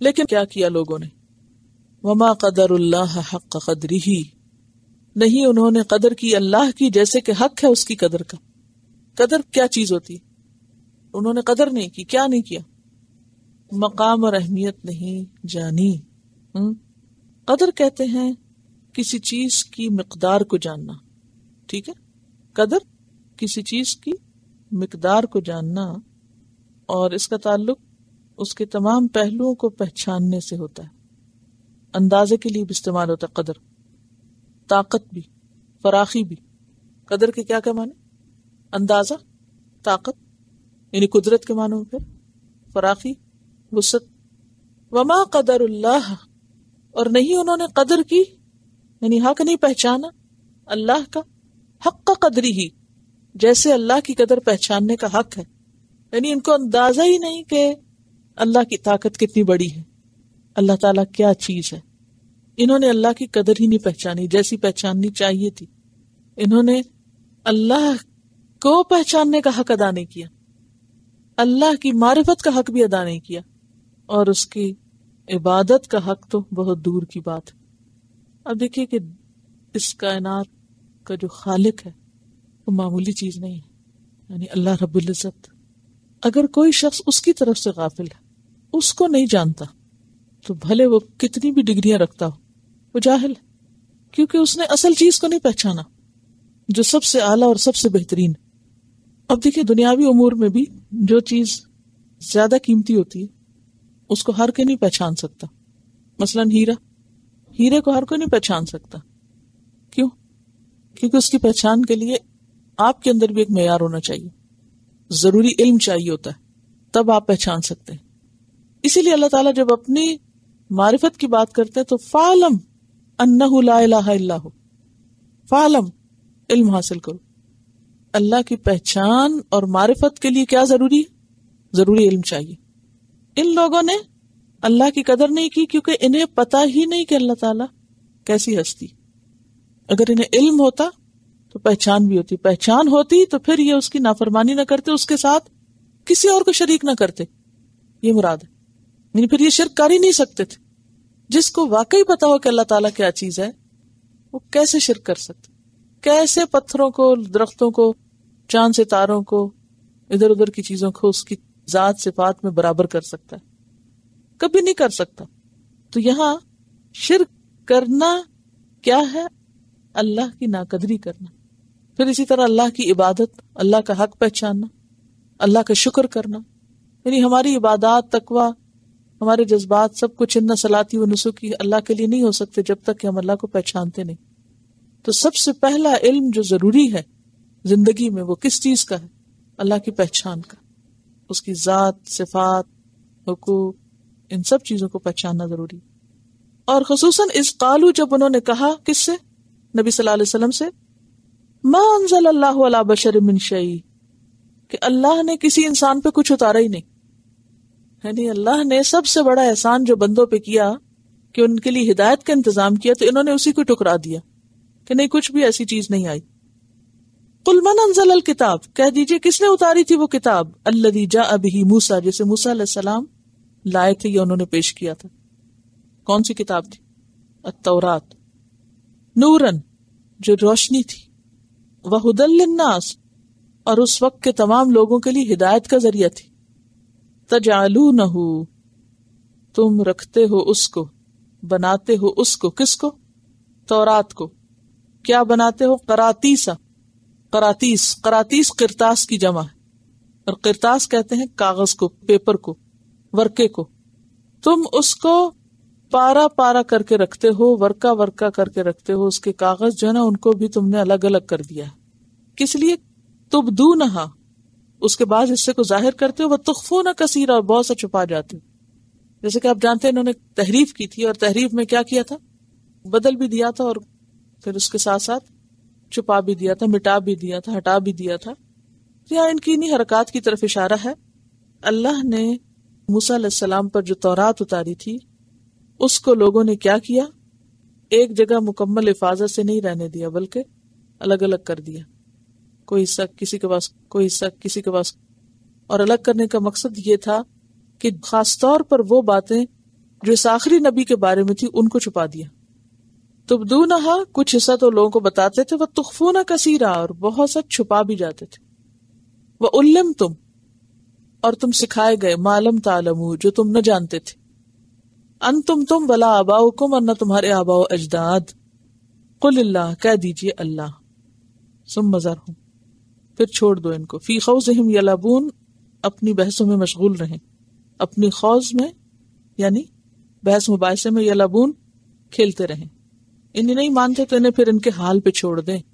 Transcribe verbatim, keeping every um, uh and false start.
لیکن کیا کیا لوگوں نے؟ وما قدر اللہ حق قدرہ، نہیں انہوں نے قدر کی اللہ کی جیسے کہ حق ہے اس کی قدر کا۔ قدر کیا چیز ہوتی ہے؟ انہوں نے قدر نہیں کی۔ کیا نہیں کیا؟ مقام اور اہمیت نہیں جانی۔ ہم؟ قدر کہتے ہیں کسی چیز کی مقدار کو جاننا، ٹھیک ہے؟ قدر کسی چیز کی مقدار کو جاننا، اور اس کا تعلق اس کے تمام پہلوؤں کو پہچاننے سے ہوتا ہے۔ اندازے کے لیے بھی استعمال ہوتا ہے قدر، طاقت بھی، فراخی بھی۔ قدر کے کیا کیا معنی؟ اندازہ، طاقت یعنی قدرت کے معنی میں، پھر فراخی، وسعت۔ وما قدر اللہ، اور نہیں انہوں نے قدر کی یعنی حق نہیں پہچانا اللہ کا، حق کا قدری ہی جیسے اللہ کی قدر پہچاننے کا حق ہے، یعنی ان کو اندازہ ہی نہیں کہ اللہ کی طاقت کتنی بڑی ہے، اللہ تعالیٰ کیا چیز ہے۔ انہوں نے اللہ کی قدر ہی نہیں پہچانی جیسی پہچاننی چاہیے تھی۔ انہوں نے اللہ کو پہچاننے کا حق ادا نہیں کیا، اللہ کی معرفت کا حق بھی ادا نہیں کیا، اور اس کی عبادت کا حق تو بہت دور کی بات ہے۔ اب دیکھیے کہ اس کائنات کا جو خالق ہے وہ معمولی چیز نہیں ہے، یعنی اللہ رب العزت۔ اگر کوئی شخص اس کی طرف سے غافل ہے، اس کو نہیں جانتا، تو بھلے وہ کتنی بھی ڈگریاں رکھتا ہو، وہ جاہل ہے، کیونکہ اس نے اصل چیز کو نہیں پہچانا جو سب سے اعلیٰ اور سب سے بہترین ہے۔ اب دیکھیں دنیاوی امور میں بھی جو چیز زیادہ قیمتی ہوتی ہے اس کو ہر کوئی نہیں پہچان سکتا۔ مثلاً ہیرا، ہیرے کو ہر کوئی نہیں پہچان سکتا۔ کیوں؟ کیونکہ اس کی پہچان کے لیے آپ کے اندر بھی ایک معیار ہونا چاہیے، ضروری علم چاہیے ہوتا ہے، تب آپ پہچان سکتے ہیں۔ اسی لیے اللہ تعالیٰ جب اپنی معرفت کی بات کرتے ہیں تو فَعْلَمْ أَنَّهُ لَا إِلَٰهَ إِلَّا هُوَ، فَعْلَمْ، علم حاصل کرو۔ اللہ کی پہچان اور معرفت کے لیے کیا ضروری ہے؟ ضروری علم چاہیے۔ ان لوگوں نے اللہ کی قدر نہیں کی کیونکہ انہیں پتہ ہی نہیں کہ اللہ تعالیٰ کیسی ہستی۔ اگر انہیں علم ہوتا تو پہچان بھی ہوتی، پہچان ہوتی تو پھر یہ اس کی نافرمانی نہ کرتے، اس کے ساتھ کسی اور کو شریک نہ کرتے، یہ مراد ہے۔ یعنی پھر یہ شرک کر ہی نہیں سکتے تھے۔ جس کو واقعی پتا ہو کہ اللہ تعالیٰ کیا چیز ہے، وہ کیسے شرک کر سکتے؟ کیسے پتھروں کو، درختوں کو، چاند ستاروں کو، ادھر ادھر کی چیزوں کو اس کی ذات صفات میں برابر کر سکتا ہے؟ کبھی نہیں کر سکتا۔ تو یہاں شرک کرنا کیا ہے؟ اللہ کی ناقدری کرنا۔ پھر اسی طرح اللہ کی عبادت، اللہ کا حق پہچاننا، اللہ کا شکر کرنا، یعنی ہماری عبادات، تقوی، ہمارے جذبات سب کچھ ان صلاتی و نسکی اللہ کے لیے نہیں ہو سکتے جب تک کہ ہم اللہ کو پہچانتے نہیں۔ تو سب سے پہلا علم جو ضروری ہے زندگی میں وہ کس چیز کا ہے؟ اللہ کی پہچان کا، اس کی ذات، صفات، حقوق، ان سب چیزوں کو پہچاننا ضروری۔ اور خصوصاً اس قالو، جب انہوں نے کہا، کس سے؟ نبی صلی اللہ علیہ وسلم سے، ما انزل اللہ علی بشر من شیء، کہ اللہ نے کسی انسان پہ کچھ اتارا ہی نہیں۔ یعنی اللہ نے سب سے بڑا احسان جو بندوں پہ کیا کہ ان کے لیے ہدایت کا انتظام کیا، تو انہوں نے اسی کو ٹکرا دیا کہ نہیں، کچھ بھی ایسی چیز نہیں آئی۔ قل من انزل الکتاب، کہہ دیجئے کس نے اتاری تھی وہ کتاب، الذی جاء بہ موسیٰ، جسے موسیٰ علیہ السلام لائے تھے یا انہوں نے پیش کیا تھا۔ کون سی کتاب تھی؟ التورات، نورن، جو روشنی تھی، وہدی للناس، اور اس وقت کے تمام لوگوں کے لیے ہدایت کا ذریعہ تھی۔ تجعلونہ، تم رکھتے ہو اس کو، بناتے ہو اس کو، کس کو؟ تورات کو۔ کیا بناتے ہو؟ قراتیسا، قراتیس، قراتیس قرطاس کی جمع ہے، اور قرطاس کہتے ہیں کاغذ کو، پیپر کو، ورقے کو۔ تم اس کو پارا پارا کر کے رکھتے ہو، ورقہ ورقہ کر کے رکھتے ہو، اس کے کاغذ جو ہے نا ان کو بھی تم نے الگ الگ کر دیا ہے۔ کس لیے؟ تبدونہا، اس کے بعد حصے کو ظاہر کرتے ہو، وتخفون کثیرا، اور بہت سا چھپا جاتے ہو۔ جیسے کہ آپ جانتے ہیں انہوں نے تحریف کی تھی، اور تحریف میں کیا کیا تھا؟ بدل بھی دیا تھا، اور پھر اس کے ساتھ ساتھ چھپا بھی دیا تھا، مٹا بھی دیا تھا، ہٹا بھی دیا تھا۔ یہاں ان کی انہی حرکات کی طرف اشارہ ہے۔ اللہ نے موسیٰ علیہ السلام پر جو تورات اتاری تھی اس کو لوگوں نے کیا کیا؟ ایک جگہ مکمل حفاظت سے نہیں رہنے دیا، بلکہ الگ الگ کر دیا۔ کوئی حصہ کسی کے پاس، کوئی حصہ کسی کے پاس، اور الگ کرنے کا مقصد یہ تھا کہ خاص طور پر وہ باتیں جو اس آخری نبی کے بارے میں تھی ان کو چھپا دیا. تبدونہا کچھ حصہ تو لوگوں کو بتاتے تھے، وتخفون کثیرا اور بہت سا چھپا بھی جاتے تھے. وعلمتم اور تم سکھائے گئے، ما لم تعلموا جو تم نہ جانتے تھے. انتم تم ولا آباؤکم اور نہ تمہارے آباء و اجداد. قل اللہ کہہ دیجئے اللہ. ثم ذرہم پھر چھوڑ دو ان کو، فی خوضہم یلعبون اپنی بحثوں میں مشغول رہیں، اپنی خوض میں یعنی بحث مباحثے میں، یلعبون کھیلتے رہیں. انہیں نہیں مانتے تو انہیں پھر ان کے حال پہ چھوڑ دیں.